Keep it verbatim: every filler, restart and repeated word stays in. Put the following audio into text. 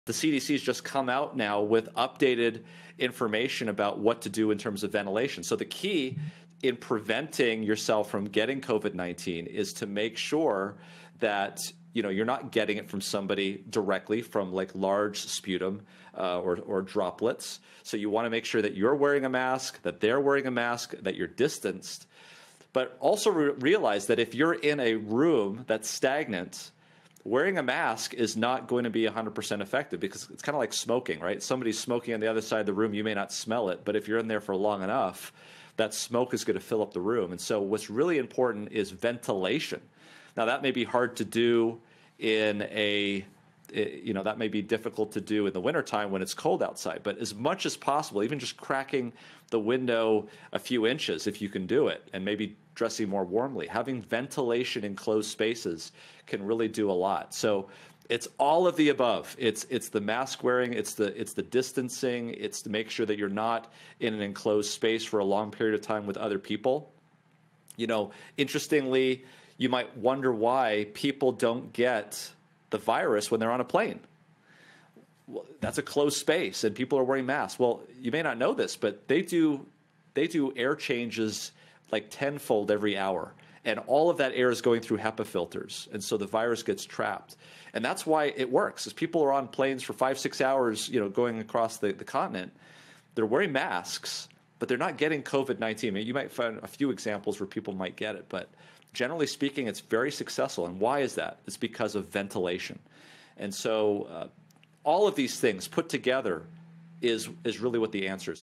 the C D C's just come out now with updated information about what to do in terms of ventilation. So the key in preventing yourself from getting COVID nineteen is to make sure that you know you're not getting it from somebody directly from like large sputum uh, or, or droplets. So you want to make sure that you're wearing a mask, that they're wearing a mask, that you're distanced. But also re realize that if you're in a room that's stagnant, wearing a mask is not going to be one hundred percent effective, because it's kind of like smoking, right? Somebody's smoking on the other side of the room, you may not smell it, but if you're in there for long enough, that smoke is going to fill up the room. And so what's really important is ventilation. Now, that may be hard to do in a, you know, that may be difficult to do in the wintertime when it's cold outside, but as much as possible, even just cracking the window a few inches if you can do it, and maybe dressing more warmly, having ventilation in closed spaces can really do a lot. So it's all of the above. It's it's the mask wearing, it's the it's the distancing, it's to make sure that you're not in an enclosed space for a long period of time with other people. You know, interestingly, you might wonder why people don't get the virus when they're on a plane. Well, that's a closed space and people are wearing masks. Well, you may not know this, but they do they do air changes like tenfold every hour. And all of that air is going through HEPA filters. And so the virus gets trapped. And that's why it works. As people are on planes for five, six hours, you know, going across the, the continent, they're wearing masks, but they're not getting COVID nineteen. I mean, you might find a few examples where people might get it, but generally speaking, it's very successful. And why is that? It's because of ventilation. And so uh, all of these things put together is, is really what the answer is.